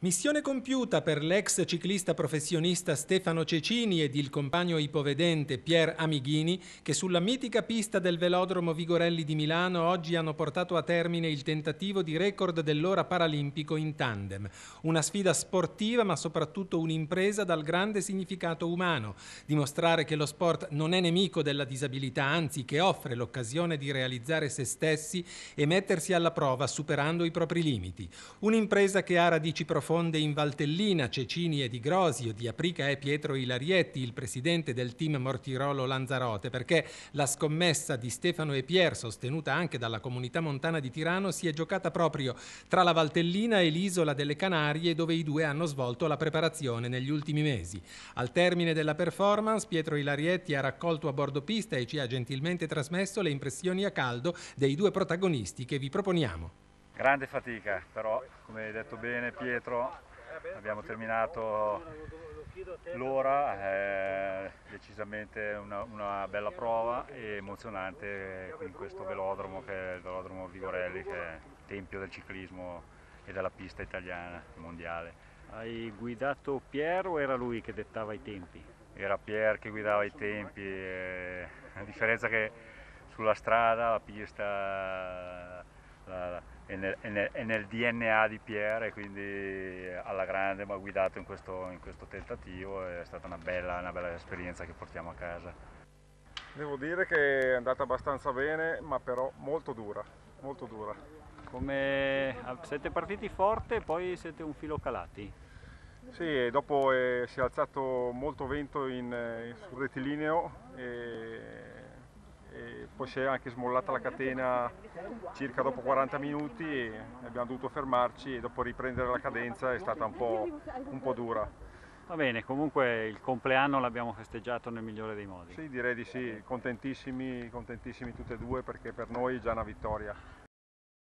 Missione compiuta per l'ex ciclista professionista Stefano Cecini ed il compagno ipovedente Pier Amighini, che sulla mitica pista del velodromo Vigorelli di Milano oggi hanno portato a termine il tentativo di record dell'ora paralimpico in tandem. Una sfida sportiva ma soprattutto un'impresa dal grande significato umano. Dimostrare che lo sport non è nemico della disabilità, anzi che offre l'occasione di realizzare se stessi e mettersi alla prova superando i propri limiti. Un'impresa che ha radici profonde in Valtellina, Cecini e Di Grosio, di Aprica è Pietro Ilarietti, il presidente del team Mortirolo Lanzarote, perché la scommessa di Stefano e Pier, sostenuta anche dalla comunità montana di Tirano, si è giocata proprio tra la Valtellina e l'isola delle Canarie, dove i due hanno svolto la preparazione negli ultimi mesi. Al termine della performance, Pietro Ilarietti ha raccolto a bordo pista e ci ha gentilmente trasmesso le impressioni a caldo dei due protagonisti che vi proponiamo. Grande fatica, però come hai detto bene Pietro, abbiamo terminato l'ora, decisamente una bella prova e emozionante in questo velodromo che è il velodromo Vigorelli, che è il tempio del ciclismo e della pista italiana mondiale. Hai guidato Pier o era lui che dettava i tempi? Era Pier che guidava i tempi, a differenza che sulla strada la pista è nel DNA di Pier, e quindi alla grande mi ha guidato in questo tentativo. È stata una bella esperienza che portiamo a casa. Devo dire che è andata abbastanza bene, ma però molto dura, molto dura. Siete partiti forte e poi siete un filo calati? Sì, dopo si è alzato molto vento sul rettilineo e poi si è anche smollata la catena circa dopo 40 minuti e abbiamo dovuto fermarci, e dopo riprendere la cadenza è stata un po' dura. Va bene, comunque il compleanno l'abbiamo festeggiato nel migliore dei modi. Sì, direi di sì, contentissimi tutti e due, perché per noi è già una vittoria.